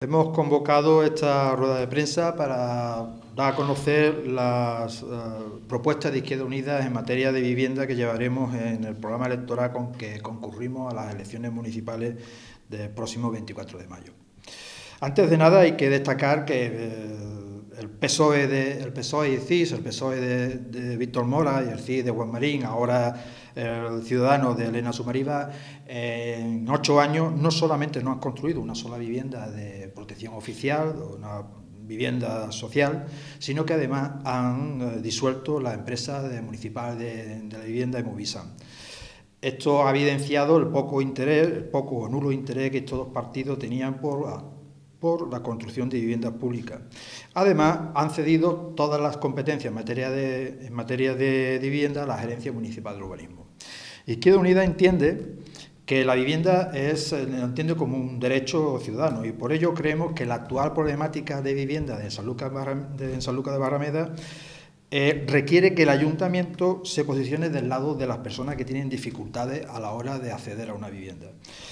Hemos convocado esta rueda de prensa para dar a conocer las propuestas de Izquierda Unida en materia de vivienda que llevaremos en el programa electoral con que concurrimos a las elecciones municipales del próximo 24 de mayo. Antes de nada hay que destacar que el PSOE y el CIS, el PSOE de Víctor Mora y el CIS de Juan Marín, ahora el Ciudadanos de Elena Sumariva, en 8 años no solamente no han construido una sola vivienda de protección oficial, una vivienda social, sino que además han disuelto la empresa municipal de la vivienda de Movisan. Esto ha evidenciado el poco o nulo interés que estos dos partidos tenían por la construcción de viviendas públicas. Además, han cedido todas las competencias en materia de vivienda a la Gerencia Municipal de Urbanismo. Izquierda Unida entiende que la vivienda lo entiende como un derecho ciudadano y por ello creemos que la actual problemática de vivienda de Sanlúcar de Barrameda requiere que el ayuntamiento se posicione del lado de las personas que tienen dificultades a la hora de acceder a una vivienda.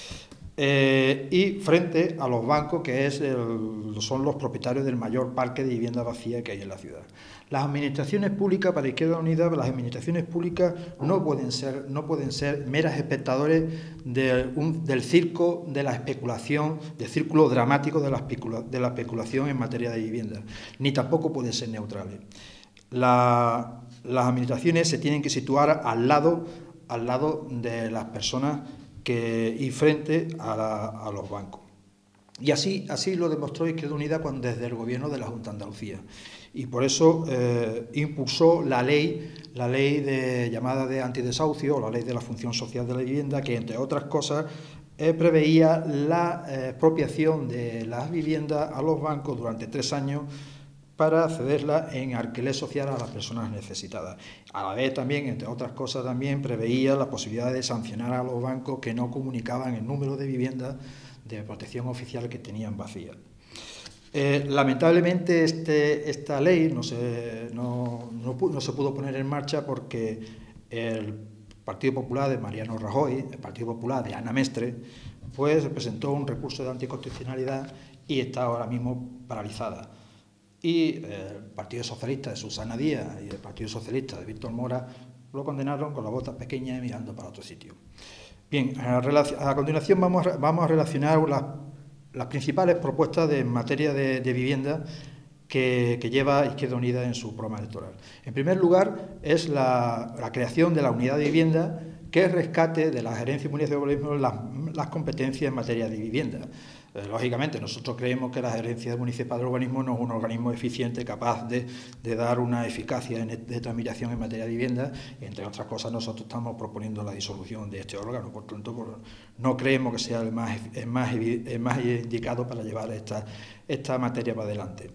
Y frente a los bancos, que son los propietarios del mayor parque de vivienda vacía que hay en la ciudad. Las administraciones públicas, para Izquierda Unida, las administraciones públicas no pueden ser meras espectadores del circo de la especulación, del círculo dramático de la especulación en materia de vivienda, ni tampoco pueden ser neutrales. Las administraciones se tienen que situar al lado de las personas y frente a los bancos. Y así lo demostró Izquierda Unida desde el gobierno de la Junta de Andalucía. Y por eso impulsó la ley llamada de antidesahucio, o la ley de la función social de la vivienda, que entre otras cosas preveía la expropiación de las viviendas a los bancos durante 3 años para cederla en alquiler social a las personas necesitadas. A la vez también, entre otras cosas, también preveía la posibilidad de sancionar a los bancos que no comunicaban el número de viviendas de protección oficial que tenían vacías. Lamentablemente esta ley no se pudo poner en marcha porque el Partido Popular de Mariano Rajoy, el Partido Popular de Ana Mestre, pues presentó un recurso de anticonstitucionalidad y está ahora mismo paralizada. Y el Partido Socialista de Susana Díaz y el Partido Socialista de Víctor Mora lo condenaron con las botas pequeñas y mirando para otro sitio. Bien, a continuación vamos a relacionar las principales propuestas en materia de vivienda que lleva Izquierda Unida en su programa electoral. En primer lugar, es la creación de la unidad de vivienda que rescate de la Gerencia Municipal de Urbanismo las competencias en materia de vivienda. Lógicamente, nosotros creemos que la Gerencia Municipal de Urbanismo no es un organismo eficiente capaz de dar una eficacia de tramitación en materia de vivienda. Y, entre otras cosas, nosotros estamos proponiendo la disolución de este órgano. Por tanto, no creemos que sea el más indicado para llevar esta materia para adelante.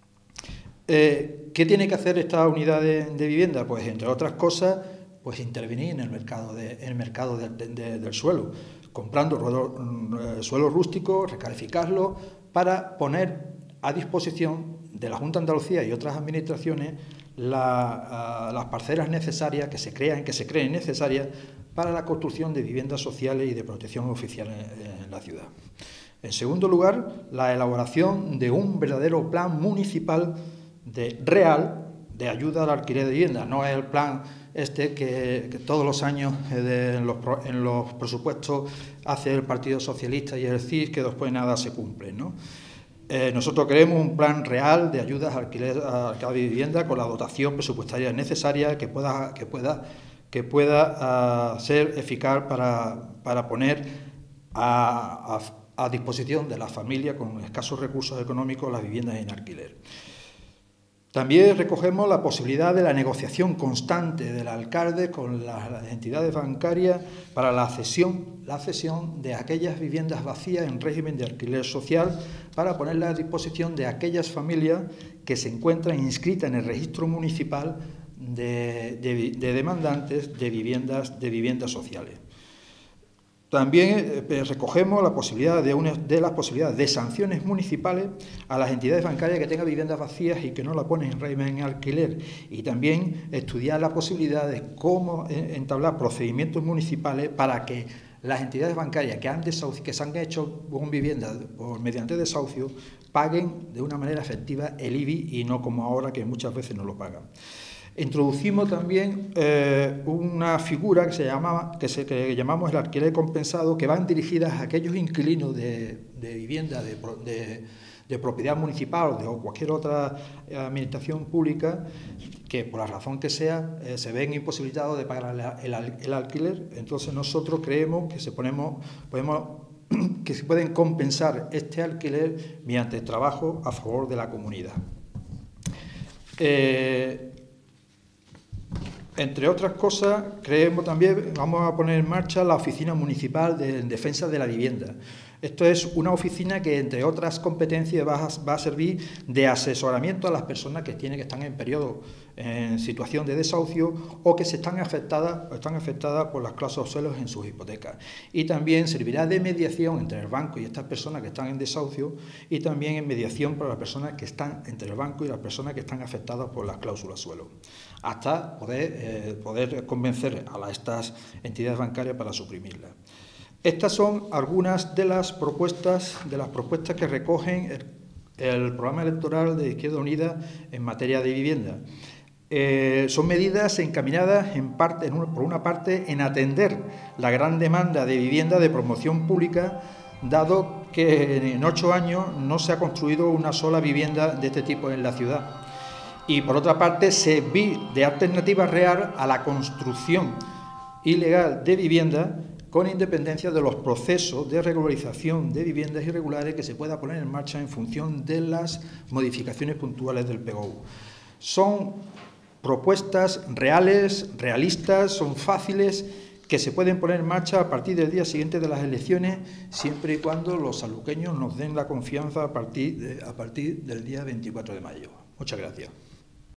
¿Qué tiene que hacer esta unidad de vivienda? Pues, entre otras cosas, pues intervenir en el mercado del suelo, comprando suelo rústico, recalificarlo, para poner a disposición de la Junta de Andalucía y otras administraciones las parcelas necesarias que se creen necesarias para la construcción de viviendas sociales y de protección oficial en la ciudad. En segundo lugar, la elaboración de un verdadero plan municipal real de ayuda al alquiler de vivienda. No es el plan que todos los años en los presupuestos hace el Partido Socialista y el CIS, que después nada se cumple, ¿no? Nosotros queremos un plan real de ayudas al alquiler de vivienda con la dotación presupuestaria necesaria que pueda ser eficaz para poner a disposición de las familias con escasos recursos económicos las viviendas en alquiler. También recogemos la posibilidad de la negociación constante del alcalde con las entidades bancarias para la cesión de aquellas viviendas vacías en régimen de alquiler social para ponerlas a disposición de aquellas familias que se encuentran inscritas en el registro municipal de demandantes de viviendas sociales. También recogemos la posibilidad de sanciones municipales a las entidades bancarias que tengan viviendas vacías y que no la ponen en régimen de alquiler, y también estudiar la posibilidad de cómo entablar procedimientos municipales para que las entidades bancarias que se han hecho con viviendas mediante desahucio paguen de una manera efectiva el IBI y no como ahora, que muchas veces no lo pagan. Introducimos también una figura que llamamos el alquiler compensado, que van dirigidas a aquellos inquilinos de vivienda de propiedad municipal o cualquier otra administración pública que por la razón que sea se ven imposibilitados de pagar el alquiler. Entonces nosotros creemos que se pueden compensar este alquiler mediante trabajo a favor de la comunidad. Entre otras cosas, creemos también, vamos a poner en marcha la Oficina Municipal de Defensa de la Vivienda. Esto es una oficina que, entre otras competencias, va a servir de asesoramiento a las personas que están en situación de desahucio o que están afectadas por las cláusulas suelos en sus hipotecas. Y también servirá de mediación entre el banco y estas personas que están en desahucio, y también en mediación para las personas que están entre el banco y las personas que están afectadas por las cláusulas suelo, hasta poder convencer a estas entidades bancarias para suprimirlas. Estas son algunas de las propuestas que recogen el programa electoral de Izquierda Unida en materia de vivienda. Son medidas encaminadas por una parte en atender la gran demanda de vivienda de promoción pública, dado que en 8 años no se ha construido una sola vivienda de este tipo en la ciudad. Y por otra parte, servir de alternativa real a la construcción ilegal de vivienda, con independencia de los procesos de regularización de viviendas irregulares que se pueda poner en marcha en función de las modificaciones puntuales del PGOU. Son propuestas reales, realistas, son fáciles, que se pueden poner en marcha a partir del día siguiente de las elecciones, siempre y cuando los sanluqueños nos den la confianza a partir del día 24 de mayo. Muchas gracias.